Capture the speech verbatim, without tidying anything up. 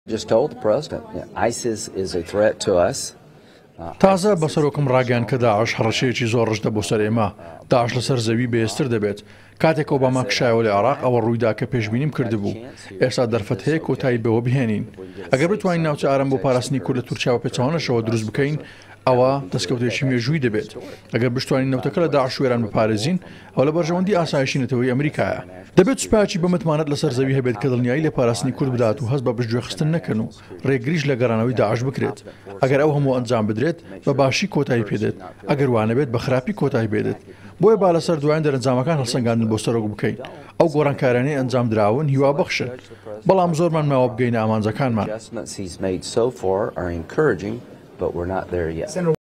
Just told the president, you know, ISIS is a threat to us. تازە بەسەرۆکم ڕاگەیان کە داعش هەڕەشەیەکی زۆر ڕژدە بۆ سەر ئێمە داعش لەسەر زەوی بەهێزتر دەبێت کاتێک ئۆباما کشایەوە لە عێراق ئەوە ڕوویدا کە پێشبینیم کردبوو ئێستا دەرفەت هەیە کۆتایی بەوە بهێنین ئەگەر بتوانین ناوچە ئارام بۆ پاراستنی کورد لە تورکیا و پێچەوانەشەوە دروست بکەین ئەوە دەستکەوتێکی مێژووی دەبێت ئەگەر بشتوانین نەوتەکە لە داعش وێران بپارێزین ئەو لە بەرژەوەندی ئاسایشی نەتەوەی ئەمریکایە دەبێت سوپایەکی بەمتمانەت لەسەر زەوی هەبێت کە دڵنیایی لە پاراستنی کورد بدات و هەست بە پشتگوێخستن نەکەن و ڕێگریش لە گەڕانەوەی داعش بکرێت ئەگەر ئەو هەموو ئەنجام بدرێت بە باشی کۆتایی پێدێت ئەگەر وانە بێت بە خراپی کۆتایی بێدێت بۆیە با لەسەر دوایین دەرەنجامەکان هەڵسەنگاندن بۆ سەرۆک بکەین ئەو گۆڕانکارانەی ئەنجام دراون هیوا بەخشن بەڵام زۆرمان ماوە بگەینە ئامانجەکانمان.